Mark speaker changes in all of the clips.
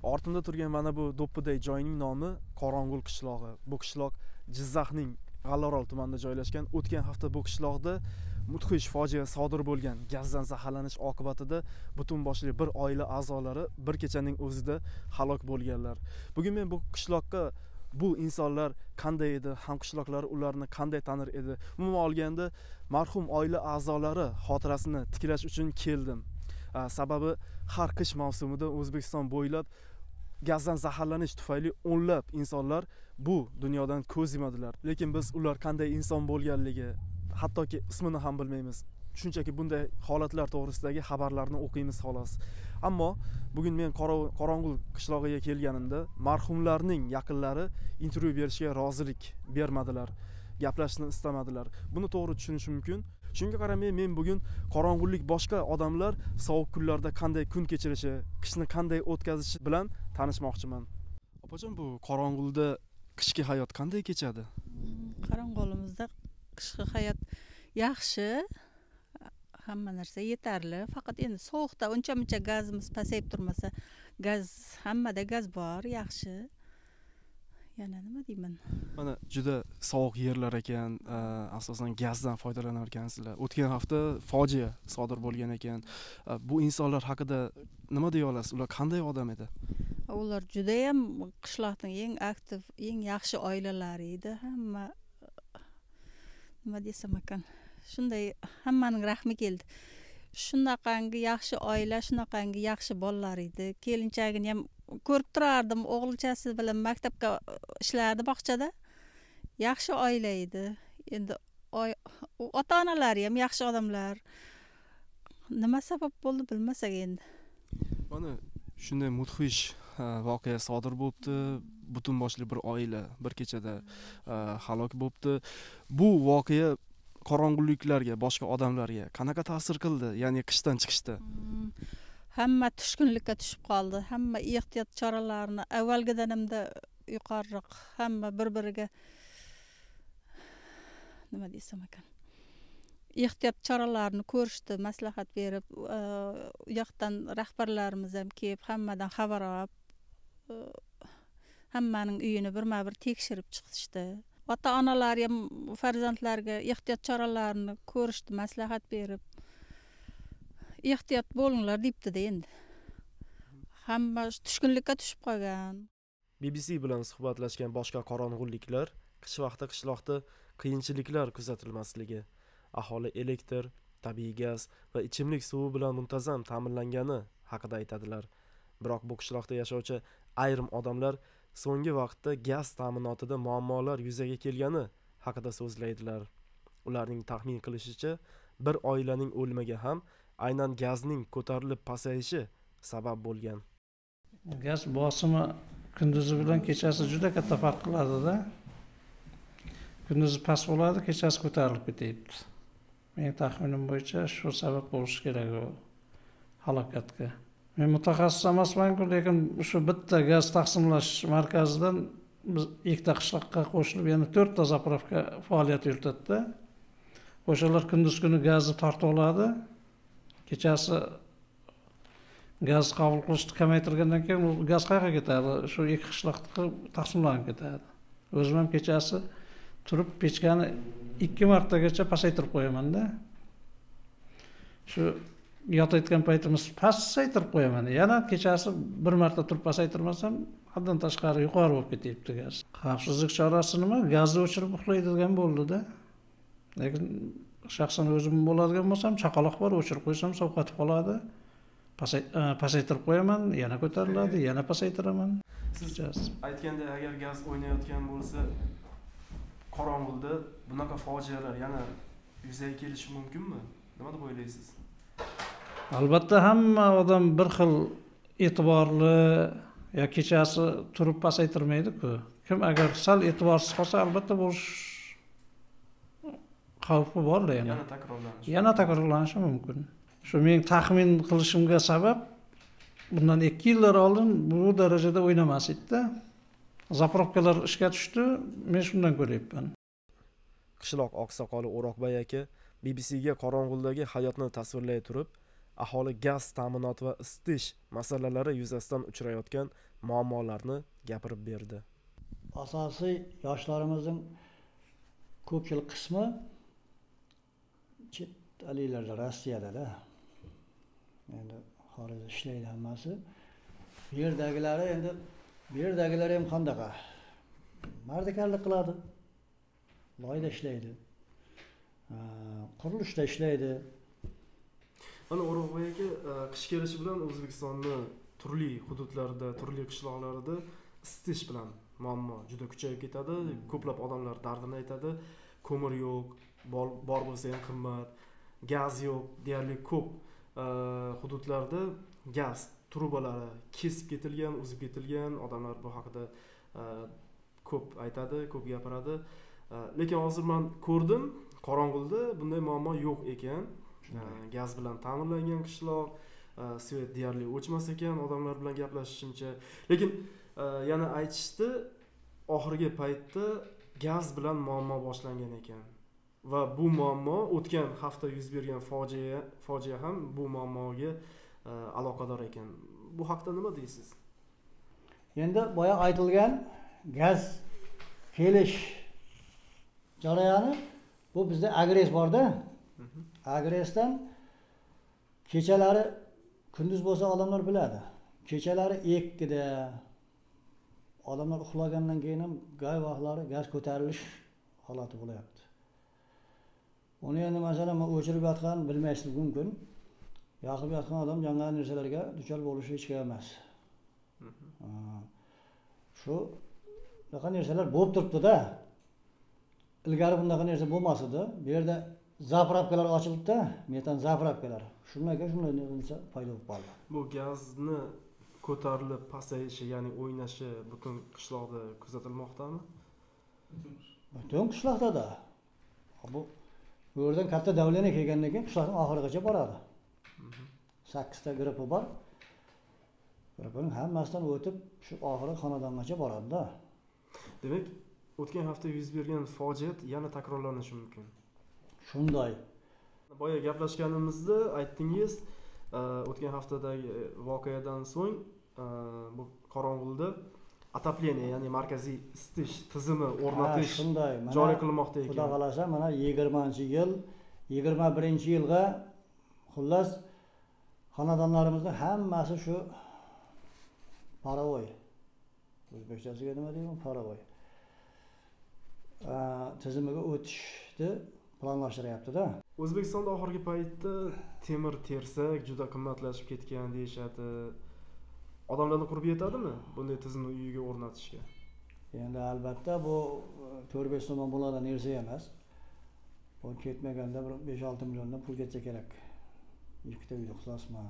Speaker 1: Ortimda turgan mana bu do'ppiday joyning nomi Qorong'ul qishlog'i. Bu qishloq Jizzaxning G'allaorol tumanida joylashgan. O'tgan hafta bu qishloqda mudhish fojia sodir bo'lgan. Gazdan zaharlanish oqibatida butun boshli bir oila a'zolari bir kechaning o'zida halok bo'lganlar. Bugun men bu qishloqqa bu insonlar qanday edi, hamqishloqlari ularni qanday tanir edi? Umuman olganda marhum oila a'zolari xotirasini tiklash uchun keldim. Sababi har qish mavsumida O'zbekiston bo'ylab gazdan zaharlanish tufayli o'nlab insonlar bu dunyodan ko'z yumadilar. Lekin biz ular qanday inson bo'lganligi, hattoki ismini ham bilmaymiz. Shunchaki bunday holatlar to'g'risidagi xabarlarni o'qiymiz xolos. Ammo bugun men Qorong'ul qishlog'iga kelganimda marhumlarning yaqinlari intervyu berishga rozilik bermadilar. Gaplashishni istamadilar. Buni to'g'ri tushunish mumkin. Shunga qaramay men bugun qorong'ulik boshqa odamlar sovuq kunlarda qanday kun kechirishi, qishni qanday o'tkazishi bilan tanishmoqchiman. Opajon, bu Qorong'ulda qishki hayot qanday kechadi?
Speaker 2: Qorong'ulimizda qishki hayot yaxshi. Hamma narsa yetarli. Faqat endi sovuqda uncha-muncha gazimiz pasayib turmasa, hammada gaz bor, yaxshi. Yana nima deyman?
Speaker 1: Mana juda sovuq yerlar ekan, asosan gazdan foydalanar ekansizlar. O'tgan hafta fojia sodir bo'lgan ekan. Bu insonlar haqida nima deya olasiz? Ular qanday odam edi?
Speaker 2: Ular juda ham qishloqning eng aktiv, eng yaxshi oilalari edi. Hamma nima desam ekan? Shunday hammaning rahmi keldi. Shunaqangi yaxshi oila, shunaqangi yaxshi bolalar edi. Kelinchagini ham ko'rib turardim, o'g'ilchasi bilan maktabga ishlardi bog'chada. Yaxshi oila edi. Endi ota-onalari ham yaxshi odamlar. Nima sabab bo'ldi bilmasak endi.
Speaker 1: Mana shunday mudhish voqea sodir bo'libdi. Butun boshli bir oila bir kechada halok bo'libdi. Bu voqea qorong'uliklarga, boshqa odamlarga qanaqa ta'sir qildi? Ya'ni qishdan chiqishda.
Speaker 2: Hamma tushkunlikka tushib qoldi. Hamma ehtiyot choralarini avvalgidan hamda yuqoriroq, hamma bir-biriga nima desam ekan? Ehtiyot choralarini ko'rishdi, maslahat berib, u yoqdan rahbarlarimiz ham kelib, hammadan xabar olib, hammaning uyini birma-bir tekshirib chiqishdi. Ota-onalar ham farzandlarga ehtiyot choralarini ko'rishdi, maslahat berib, ehtiyot bo'linglar debdi-da endi. Hamma tushkunlikka tushib qolgan.
Speaker 1: BBC bilan suhbatlashgan boshqa qorong'uliklar qish vaqti qishloqda qiyinchiliklar kuzatilmasligi, aholi elektr, tabiiy gaz va ichimlik suvi bilan muntazam ta'minlangani haqida aytadilar. Biroq bu qishloqda yashovchi ayrim odamlar so'nggi vaqtda gaz ta'minotida muammolar yuzaga kelgani haqida so'zlaydilar. Ularning taxmin qilishicha, bir oilaning o'limiga ham aynan gazning ko'tarilib pasayishi sabab bo'lgan.
Speaker 3: Gaz bosimi kunduzi bilan kechasi juda katta farq qiladi-da. Kunduzi past bo'ladi, kechasi ko'tarilib ketadi. Mening taxminim bo'yicha shu sabab bo'lishi kerak u halokatga. Men mutaxassis emasman-ku, lekin shu bitta gaz taqsimlash markazidan biz ikkita qishloqqa qo'shilib, yana 4 ta zapravka faoliyat yuritadi-da. O'shalar kunduz kuni gazni tortib oladi. Kechasi gaz qabul qilishni kamaytirgandan keyin u gaz qayerga ketadi? Shu ikki qishloqqa taqsimlanib ketadi. O'zim ham kechasi turib pechkani 2 martagacha pasaytirib qo'yaman-da. Shu yotayotgan paytimiz pasaytirib qo'yaman. Yana kechasi bir marta turib pasaytirmasam, haddan tashqari yuqori bo'lib ketyapti gaz. Xavfsizlik chorasi nima? Gazni o'chirib uxlaydigan bo'ldi-da. Lekin shaxsan o'zim bo'ladigan bo'lsam, chaqaloq bor, o'chirib qo'ysam sovqatib qoladi. Pasaytirib qo'yaman, yana ko'tariladi, yana pasaytiraman.
Speaker 1: Siz aytganda agar gaz o'ynayotgan bo'lsa, qorong'ulda bunaqa fojialar yana yuzaga kelishi mumkinmi? Nima deb o'ylaysiz?
Speaker 3: Albatta hamma odam bir xil e'tiborli ya kechasi turib pasaytirmaydi-ku. Kim agar sal e'tiborsiz qolsa, albatta bo'lish xavfi bor-da yana. Yana takrorlanishi mumkin. Shu men taxmin qilishimga sabab bundan 2 yillar oldin bu darajada o'ynamas edi-da. Zapravkalar ishga tushdi, men shundan ko'ryapman.
Speaker 1: Qishloq oqsoqoli O'roqbay aka BBC ga qorong'uldagi hayotni tasvirlay turib, aholi gaz ta'minoti va isitish masalalari yuzasidan uchrayotgan muammolarni gapirib berdi.
Speaker 4: Asosiy yoshlarimizning ko'pchilik qismi chet ellarda, Rossiyada. Endi xorijda ishlaydi hammasi. Bu yerdagilar ham qandaqa? Mardikorlik qiladi. Loyda ishlaydi. Qurilishda ishlaydi.
Speaker 1: Mana O'roqboy aka, qish kelishi bilan O'zbekistonning turli hududlarida, turli qishloqlarida isitish bilan muammo juda kuchayib ketadi. Ko'plab odamlar dardini aytadi. Ko'mir yo'q, bor bo'lsa ham qimmat, gaz yo'q, deyarli ko'p hududlarda gaz trubalari kesib ketilgan, uzib ketilgan. Odamlar bu haqida ko'p aytadi, ko'p gapiradi. Lekin hozir men ko'rdim, Qorong'ulda bunday muammo yo'q ekan. Gaz bilan ta'minlangan qishloq, svet deyarli o'chmas ekan odamlar bilan gaplashishimcha. Lekin yana aytishdi, oxirgi paytda gaz bilan muammo boshlangan ekan. Va bu muammo o'tgan hafta yuz bergan fojia ham bu muammoga aloqador ekan. Bu haqda nima deysiz?
Speaker 4: Endi boya aytilgan gaz kelish jarayoni bu bizda agres borda. Agresdan kechalari kunduz bo'lsa odamlar biladi. Kechalari 2da odamlar uxlagandan keyin ham gay vaqtlari gaz ko'tarilish holati bo'lyapti. Uni endi masalan o'chirib yotgan bilmaysizlik mumkin. Yoqib yotgan odam yangi narsalarga duchor bo'lishi hech kerak emas. Shu bunaqa narsalar bo'lib turibdi-da. Ilgari bunaqa narsa bo'lmas edi. Bu yerda zapravkalar ochildi-da, metan zapravkalar. Shunday narsa paydo bo'lib qoldi.
Speaker 1: Bu gazni ko'tarilib pasayishi, ya'ni o'ynashi butun qishloqda kuzatilmoqdami?
Speaker 4: Butun qishloqda-da. Bu yerdan katta davleniya kelgandan keyin qishloqning oxirigacha boradi. 8 ta guruhi bor. Guruhning hammasidan o'tib shu oxirgi xonadongacha boradi-da.
Speaker 1: Demak, o'tgan hafta yuz bergan fojia yana takrorlanishi mumkin.
Speaker 4: Shunday.
Speaker 1: Boya gaplashganimizda aytdingiz, o'tgan haftadagi voqeadan so'ng bu Qorong'ulda atapleniya, ya'ni markaziy isitish tizimi o'rnatish joriy qilinmoqda ekan.
Speaker 4: Xudo xolasa, mana 20-yil, 21-yilga xullas xonadonlarimizning hammasi shu paravoy. O'zbekchasiga nima deyman? Paravoy. Tizimiga o'tishni planlashtiryapti-da.
Speaker 1: O'zbekistonda oxirgi paytda temir tersak juda qimmatlashib ketgan deyshadi. Odamlarning qurbi yetadimi bunday tizimni uyiga o'rnatishga?
Speaker 4: Endi albatta bu 4-5 so'm bo'ladigan narsa emas. Bu ketmaganda 5-6 milliondan pul ketsa kerak. Ikkita uyda uxlasma.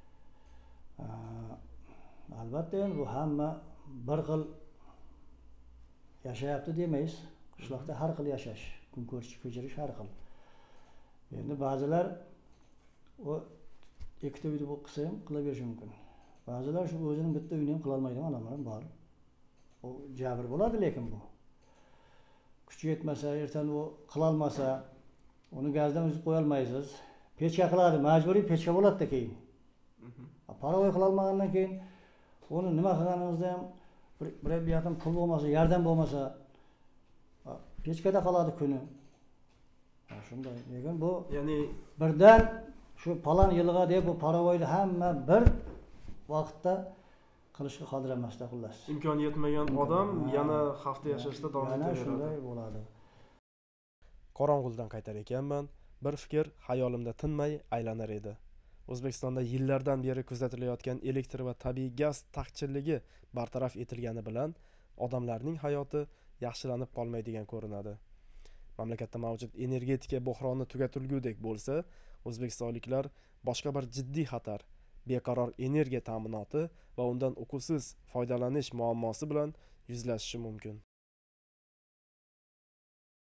Speaker 4: Albatta endi bu hamma bir xil yashayapti demaysiz. Qishloqda har xil yashash, kun ko'chirish har xil. Endi ba'zilar o ikkita uyda bu qilsa ham qila berishi mumkin. Ba'zilar shu o'zining bitta uyini ham qila olmaydigan odamlar ham bor. O jabr bo'ladi, lekin bu kuchi yetmasa, ertaga u qila olmasa, uni gazdan uzib qo'ya olmaysiz. Pechka qiladi, majburiy pechka bo'ladi-da keyin. Paravoy qila olmagandan keyin uni nima qilganingizda ham bir yoqdan pul bo'lmasa, yordam bo'lmasa, pechkada qoladi kuni. Shunday. Lekin bu
Speaker 1: ya'ni
Speaker 4: birdan shu palon yilga deb bu paravoyni hamma bir vaqtda qilishga qodir emasda xullas.
Speaker 1: Imkoni yetmagan odam yana hafta yashashda davom etaveradi.
Speaker 4: Shunday bo'ladi.
Speaker 1: Qorong'uldan qaytar ekanman, bir fikr xayolimda tinmay aylanar edi. O'zbekistonda yillardan beri kuzatilayotgan elektr va tabiiy gaz taqchilligi bartaraf etilgani bilan odamlarning hayoti yaxshilanib qolmaydigan ko'rinadi. Mamlakatda mavjud energetika buhroni tugatilgudek bo'lsa, o'zbekistonliklar boshqa bir jiddiy xatar, beqaror energiya ta'minoti va undan uqusiz foydalanish muammosi bilan yuzlashishi mumkin.